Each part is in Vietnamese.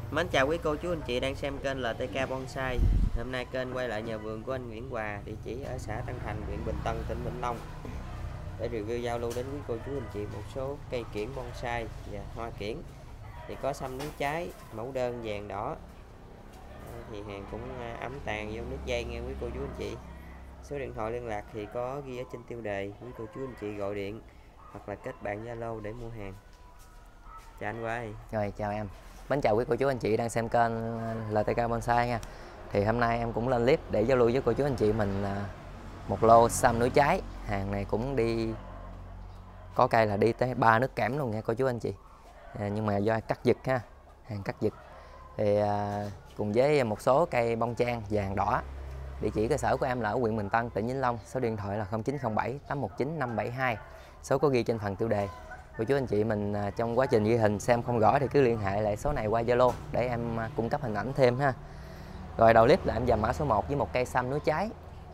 Mến chào quý cô chú anh chị đang xem kênh LTK Bonsai. Hôm nay kênh quay lại nhà vườn của anh Nguyễn Hòa, địa chỉ ở xã Tân Thành, huyện Bình Tân, tỉnh Vĩnh Long, để review giao lưu đến quý cô chú anh chị một số cây kiểng bonsai và hoa kiểng. Thì có xăm nướng trái, mẫu đơn vàng đỏ. Thì hàng cũng ấm tàn vô nước dây nghe quý cô chú anh chị. Số điện thoại liên lạc thì có ghi ở trên tiêu đề, quý cô chú anh chị gọi điện hoặc là kết bạn Zalo để mua hàng. Chào anh Hòa. Rồi, chào em. Mến chào quý cô chú anh chị đang xem kênh LTK Bonsai nha. Thì hôm nay em cũng lên clip để giao lưu với cô chú anh chị mình một lô xăm núi trái. Hàng này cũng đi có cây là đi tới 3 nước kẽm luôn nha cô chú anh chị. Nhưng mà do cắt giật ha, hàng cắt giật. Thì cùng với một số cây bông trang vàng đỏ. Địa chỉ cơ sở của em là ở huyện Bình Tân, tỉnh Vĩnh Long. Số điện thoại là 0907 819 572. Số có ghi trên phần tiêu đề. Cô chú anh chị mình trong quá trình ghi hình xem không rõ thì cứ liên hệ lại số này qua Zalo để em cung cấp hình ảnh thêm ha. Rồi đầu clip là em dầm mã số 1 với một cây xăm núi trái.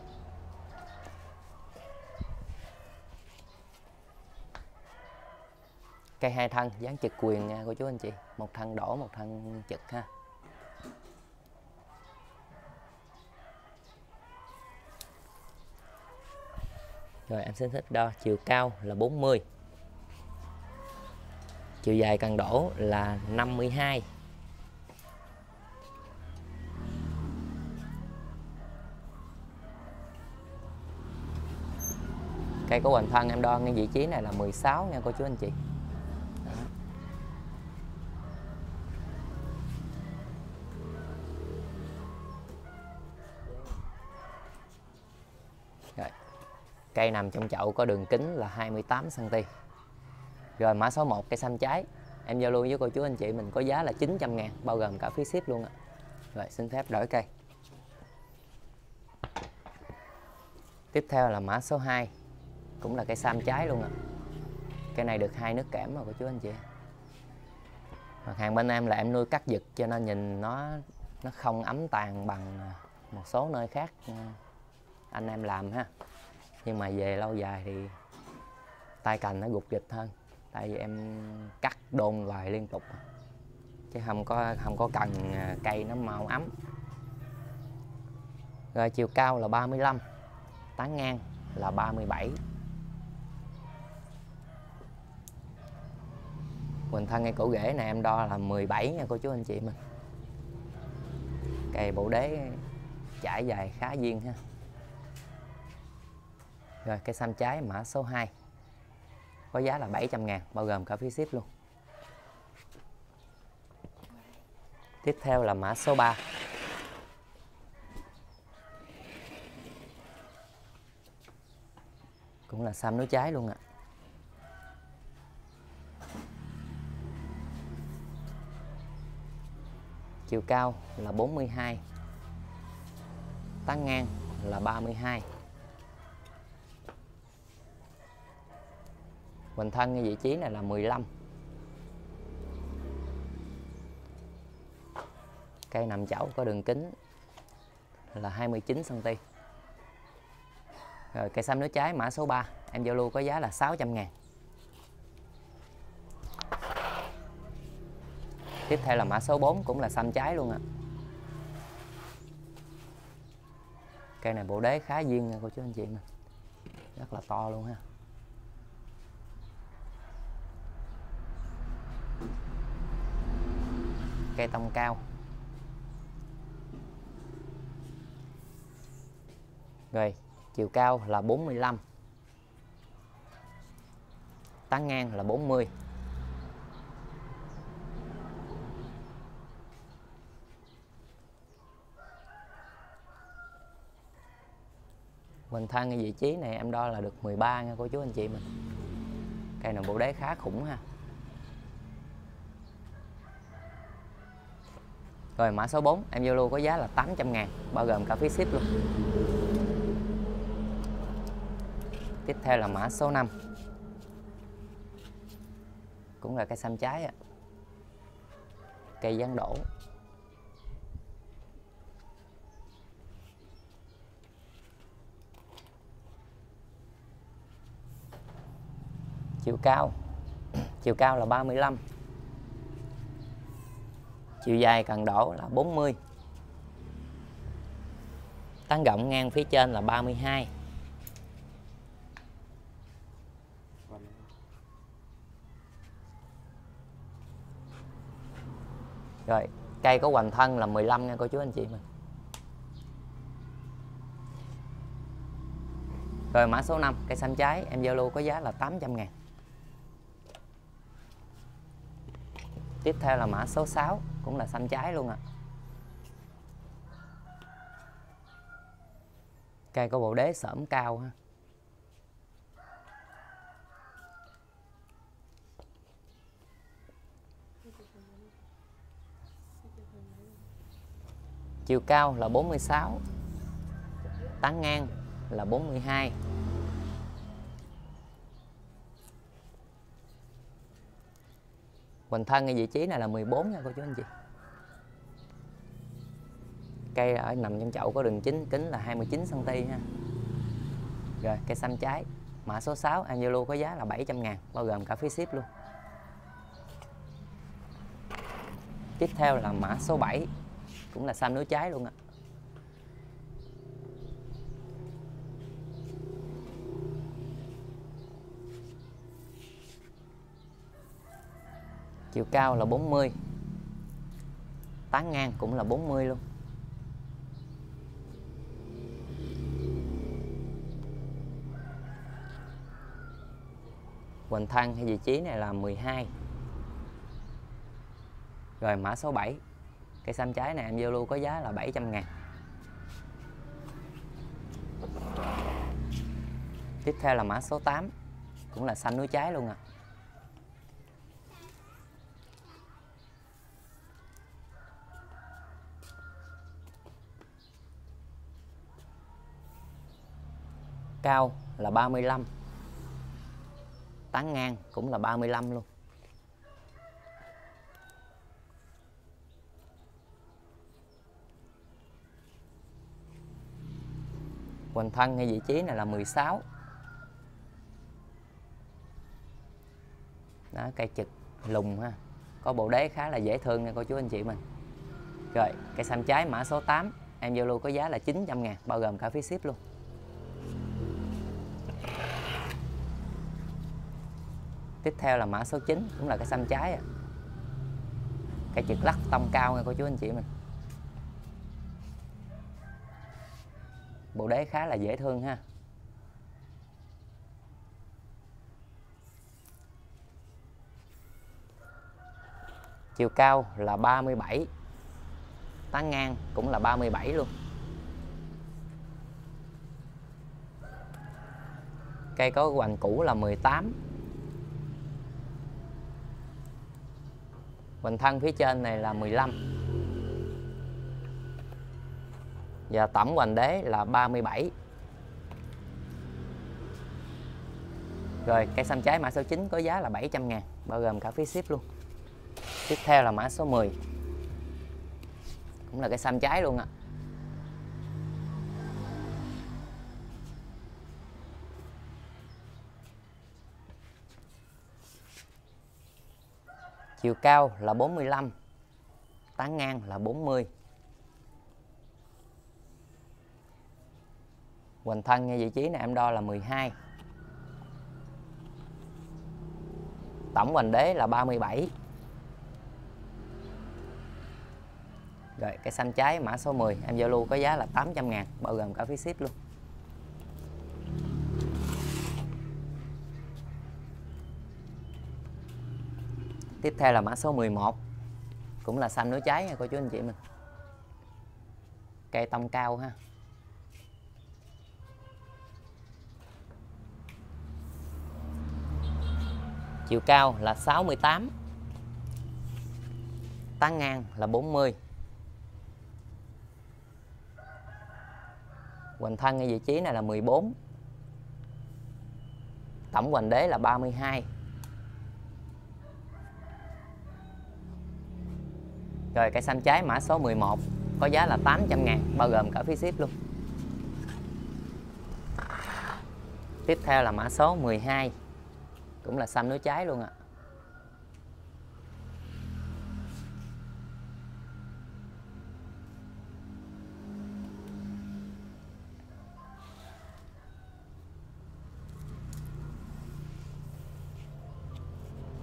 Cây hai thân dáng trực quyền nha cô chú anh chị. Một thân đỏ, một thân trực ha. Rồi em xin thích đo chiều cao là 40. Chiều dài cần đổ là 52. Cây có hoành thân em đo ngay vị trí này là 16 nha cô chú anh chị. Đó. Rồi. Cây nằm trong chậu có đường kính là 28 cm. Rồi mã số 1 cây xăm trái. Em giao lưu với cô chú anh chị mình có giá là 900.000 bao gồm cả phí ship luôn ạ. Rồi xin phép đổi cây. Tiếp theo là mã số 2. Cũng là cây xăm trái luôn ạ. Cây này được 2 nước kẽm mà cô chú anh chị. Mặt hàng bên em là em nuôi cắt giật cho nên nhìn nó không ấm tàn bằng một số nơi khác anh em làm ha. Nhưng mà về lâu dài thì tay cành nó gục dịch hơn. Tại vì em cắt đôn hoài liên tục chứ không có cần cây nó mau ấm. Rồi chiều cao là 35, tán ngang là 37. Hoành thân ngay cổ rễ này em đo là 17 nha cô chú anh chị mình. Cây bộ đế trải dài khá duyên ha. Rồi cây xăm trái mã số 2 có giá là 700.000 bao gồm cả phí ship luôn. Tiếp theo là mã số 3. Cũng là xăm núi trái luôn ạ. Chiều cao là 42, tán ngang là 32. Hoành thân ngay vị trí này là 15. Cây nằm chậu có đường kính là 29 cm. Rồi cây xăm núi trái mã số 3 em giao lưu có giá là 600.000. Tiếp theo là mã số 4 cũng là xăm trái luôn ạ. Cây này bộ đế khá duyên nha cô chú anh chị mình. Rất là to luôn ha. Cây tông cao. Rồi chiều cao là 45, tán ngang là 40. Hoành thân cái vị trí này em đo là được 13 nha cô chú anh chị mình. Cây này bộ đế khá khủng ha. Rồi mã số 4 em giao lưu có giá là 800.000 bao gồm cả phí ship luôn. Tiếp theo là mã số 5. Cũng là cây xăm trái ạ. Cây dáng đổ. Chiều cao là 35, Chiều dài cần đổ là 40. Tán rộng ngang phía trên là 32. Rồi, cây có hoành thân là 15 nha cô chú anh chị mình. Rồi mã số 5, cây xăm trái em giao lưu có giá là 800.000. Tiếp theo là mã số 6, cũng là xăm trái luôn ạ. Cây có bộ đế xổm cao ha. Chiều cao là 46. Tán ngang là 42. Hoành thân ở vị trí này là 14 nha cô chú anh chị. Cây ở nằm trong chậu có đường kính là 29 cm ha. Rồi cây xăm trái mã số 6 em giao lưu có giá là 700.000 bao gồm cả phí ship luôn. Tiếp theo là mã số 7, cũng là xăm núi trái luôn ạ. Chiều cao là 40. Tán ngang cũng là 40 luôn. Hoành thân hay vị trí này là 12. Rồi mã số 7, cây xăm trái này em giao lưu có giá là 700.000. Tiếp theo là mã số 8, cũng là xăm núi trái luôn ạ. Cao là 35. Tán ngang cũng là 35 luôn. Hoành thân hay vị trí này là 16. Đó, cây trực lùng ha. Có bộ đế khá là dễ thương nha cô chú anh chị mình. Rồi, cây xăm trái mã số 8 em giao lưu có giá là 900.000 bao gồm cả phí ship luôn. Tiếp theo là mã số 9, cũng là cây xăm trái à. Cây trực lắc tông cao nha cô chú anh chị mình. Bộ đế khá là dễ thương ha. Chiều cao là 37. Tán ngang cũng là 37 luôn. Cây có hoành cũ là 18. Hoành thân phía trên này là 15. Và tổng hoành đế là 37. Rồi cây xăm trái mã số 9 có giá là 700.000 bao gồm cả phí ship luôn. Tiếp theo là mã số 10, cũng là cây xăm trái luôn ạ. Chiều cao là 45. Tán ngang là 40. Hoành thân ngay vị trí này em đo là 12. Tổng hoành đế là 37. Rồi cây xăm trái mã số 10 em giao lưu có giá là 800.000 bao gồm cả phí ship luôn. Tiếp theo là mã số 11, cũng là xăm núi trái nha cô chú anh chị mình. Cây tông cao ha. Chiều cao là 68. Tán ngang là 40. Hoành thân ở vị trí này là 14. Tổng hoành đế là 32. Rồi cây xăm trái mã số 11 có giá là 800.000 bao gồm cả phí ship luôn. Tiếp theo là mã số 12, cũng là xăm núi trái luôn ạ.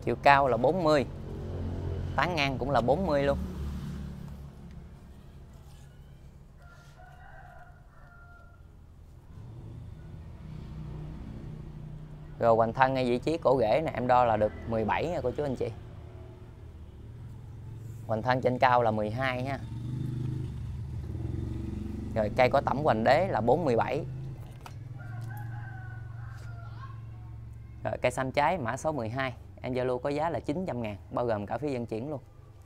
Chiều cao là 40, tán ngang cũng là 40 luôn. Rồi hoành thân ngay vị trí cổ rễ này em đo là được 17 nha cô chú anh chị. Hoành thân trên cao là 12 nha. Rồi cây có tẩm hoành đế là 47. Rồi cây xăm trái mã số 12, em Zalo có giá là 900.000 bao gồm cả phí vận chuyển luôn.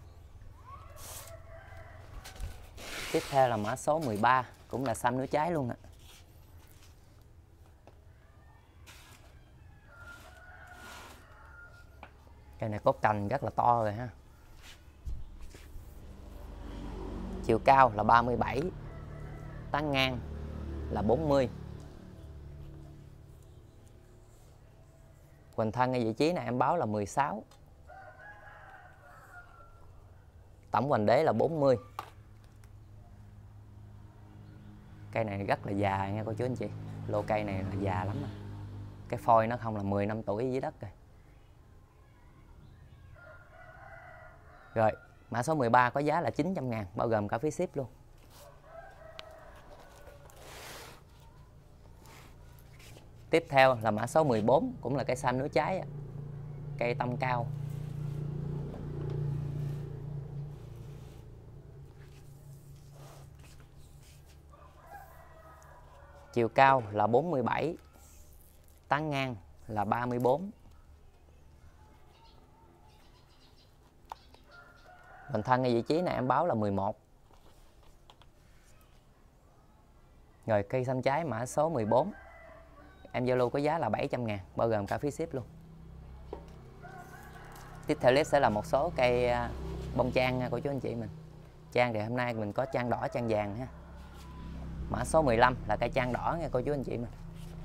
Tiếp theo là mã số 13, cũng là xăm nửa trái luôn ạ. Cây này có cành rất là to rồi ha. Chiều cao là 37, tán ngang là 40. Hoành thân ở vị trí này em báo là 16. Tổng hoành đế là 40. Cây này rất là già nha cô chú anh chị. Lô cây này là già lắm rồi. Cái phôi nó không là 10 năm tuổi dưới đất rồi. Rồi, mã số 13 có giá là 900.000 bao gồm cả phí ship luôn. Tiếp theo là mã số 14, cũng là cây xanh nửa trái, cây tông cao. Chiều cao là 47, tán ngang là 34. Hoành thân ở vị trí này em báo là 11. Rồi cây xanh trái mã số 14, em Zalo có giá là 700.000 bao gồm cả phí ship luôn. Tiếp theo clip sẽ là một số cây bông trang nha cô chú anh chị mình. Trang thì hôm nay mình có trang đỏ, trang vàng ha. Mã số 15 là cây trang đỏ nha cô chú anh chị mình.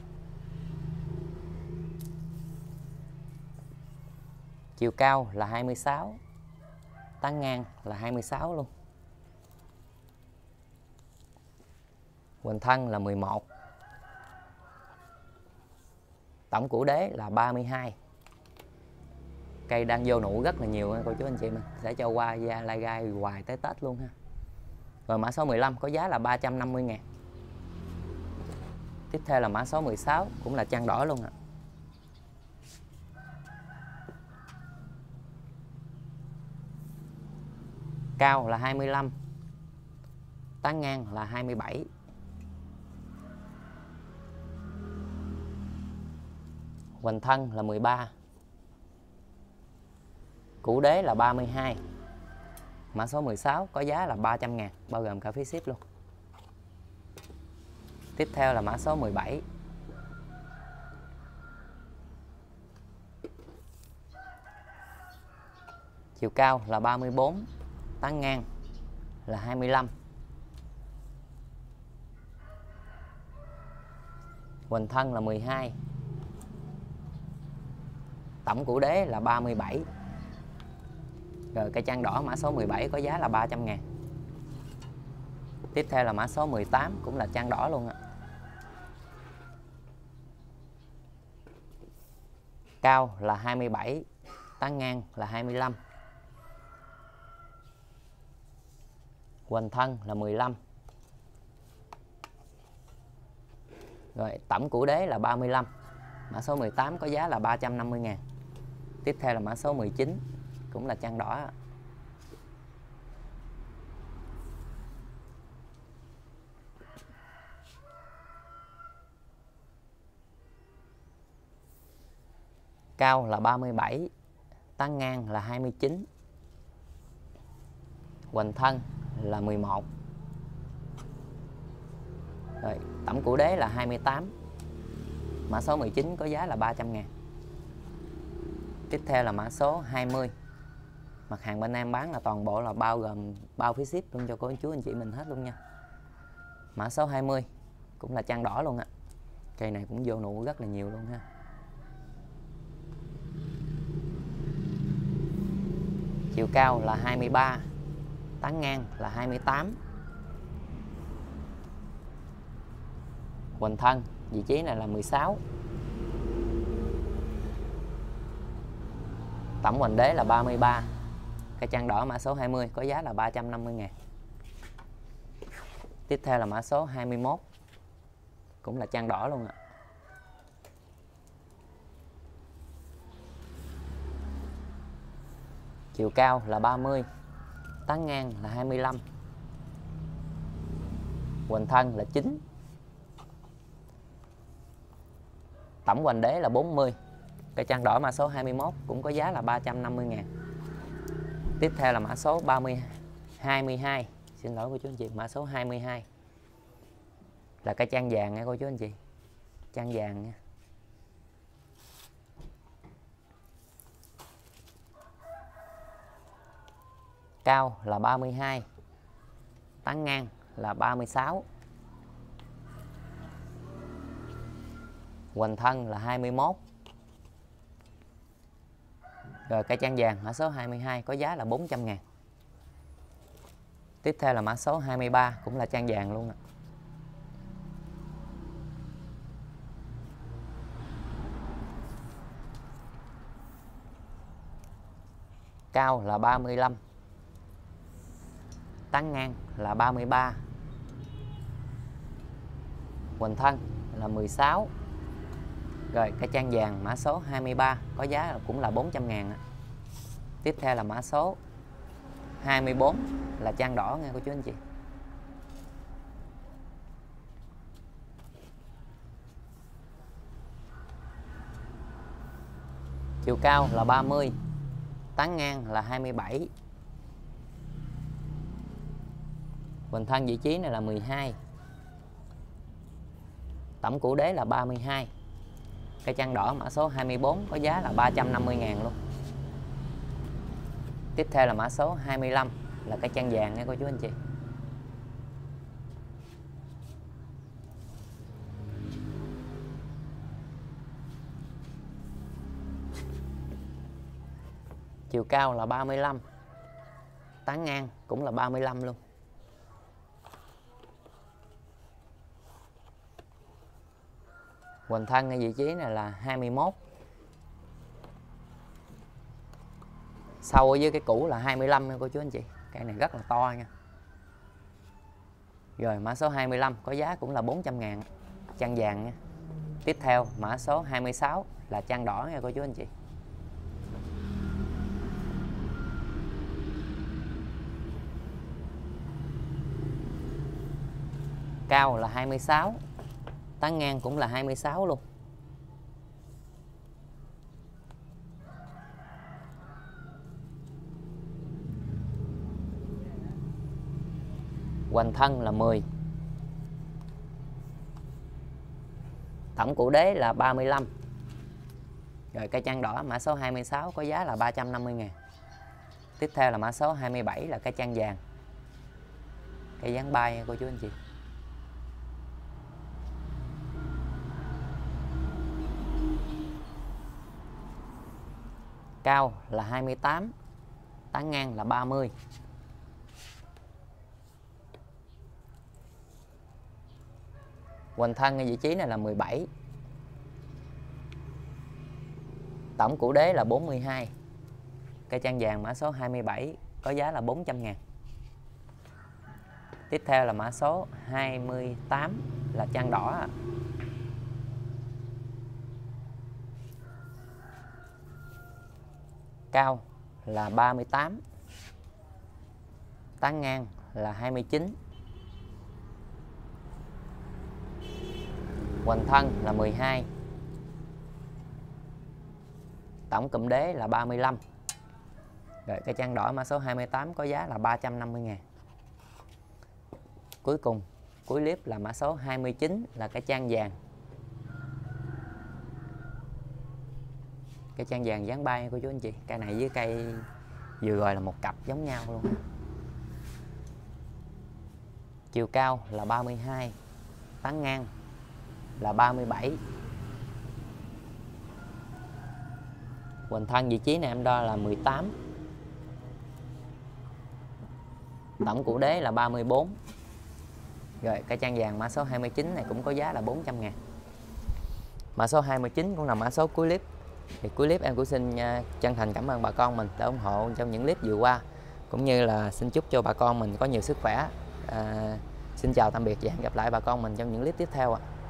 Chiều cao là 26, tán ngang là 26 luôn. Hoành thân là 11. Tổng củ đế là 32. Cây đang vô nụ rất là nhiều nha cô chú anh chị mình. Sẽ cho qua da lai gai hoài tới Tết luôn ha. Rồi mã số 15 có giá là 350.000. Tiếp theo là mã số 16, cũng là trang đỏ luôn ạ. Cao là 25, tán ngang là 27. Hoành thân là 13. Củ đế là 32. Mã số 16 có giá là 300.000 bao gồm cả phí ship luôn. Tiếp theo là mã số 17. Chiều cao là 34, tán ngang là 25. Hoành thân là 12. Tổng củ đế là 37. Rồi cây trang đỏ mã số 17 có giá là 300.000. Tiếp theo là mã số 18, cũng là trang đỏ luôn ạ. Cao là 27, tán ngang là 25. Hoành thân là 15. Rồi tổng củ đế là 35. Mã số 18 có giá là 350.000. Tiếp theo là mã số 19, cũng là trang đỏ. Cao là 37, tán ngang là 29. Hoành thân là 11. Rồi tổng củ đế là 28. Mã số 19 có giá là 300.000. Tiếp theo là mã số 20. Mặt hàng bên em bán là toàn bộ là bao gồm bao phí ship luôn cho cô chú anh chị mình hết luôn nha. Mã số 20 cũng là trang đỏ luôn ạ. Cây này cũng vô nụ rất là nhiều luôn ha. Chiều cao là 23, tán ngang là 28. Hoành thân vị trí này là 16. Tổng hoành đế là 33. Cây trang đỏ mã số 20 có giá là 350.000. Tiếp theo là mã số 21, cũng là trang đỏ luôn ạ. Chiều cao là 30, tán ngang là 25, hoành thân là 9, tổng hoành đế là 40. Cây trang đỏ mã số 21 cũng có giá là 350.000. Tiếp theo là mã số 22. Xin lỗi cô chú anh chị, mã số 22 là cây trang vàng nha cô chú anh chị. Trang vàng nha. Cao là 32, tán ngang là 36, hoành thân là 21. Rồi cây trang vàng mã số 22 có giá là 400.000. Tiếp theo là mã số 23, cũng là trang vàng luôn ạ. Cao là 35, tán ngang là 33, hoành thân là 16. Rồi cây trang vàng mã số 23 có giá cũng là 400.000. Tiếp theo là mã số 24 là trang đỏ nha cô chú anh chị. Chiều cao là 30, tán ngang là 27, hoành thân vị trí này là 12, tổng củ đế là 32. Cây trang đỏ mã số 24 có giá là 350.000 luôn. Tiếp theo là mã số 25 là cây trang vàng nha cô chú anh chị. Chiều cao là 35, tán ngang cũng là 35 luôn. Hoành thân ở vị trí này là 21. Sâu ở dưới cái cũ là 25 nha cô chú anh chị. Cây này rất là to nha. Rồi mã số 25 có giá cũng là 400.000, trang vàng nha. Tiếp theo mã số 26 là trang đỏ nha cô chú anh chị. Cao là 26, tán ngang cũng là 26 luôn. Hoành thân là 10. Tổng củ đế là 35. Rồi cây trang đỏ mã số 26 có giá là 350.000. Tiếp theo là mã số 27 là cây trang vàng. Cây dáng bay nha cô chú anh chị. Cao là 28, tán ngang là 30. Hoành thân ở vị trí này là 17. Tổng củ đế là 42. Cây trang vàng mã số 27 có giá là 400.000. Tiếp theo là mã số 28 là trang đỏ. Cao là 38, tán ngang là 29, hoành thân là 12, tổng cụm đế là 35. Rồi cây trang đỏ mã số 28 có giá là 350.000. Cuối cùng cuối clip là mã số 29 là cây trang vàng. Cây trang vàng dáng bay của chú anh chị. Cây này với cây vừa rồi là một cặp giống nhau luôn. Chiều cao là 32, tán ngang là 37. Hoành thân vị trí này em đo là 18. Tổng củ đế là 34. Rồi cây trang vàng mã số 29 này cũng có giá là 400.000. Mã số 29 cũng là mã số cuối clip. Thì cuối clip em cũng xin chân thành cảm ơn bà con mình đã ủng hộ trong những clip vừa qua, cũng như là xin chúc cho bà con mình có nhiều sức khỏe. Xin chào tạm biệt và hẹn gặp lại bà con mình trong những clip tiếp theo ạ.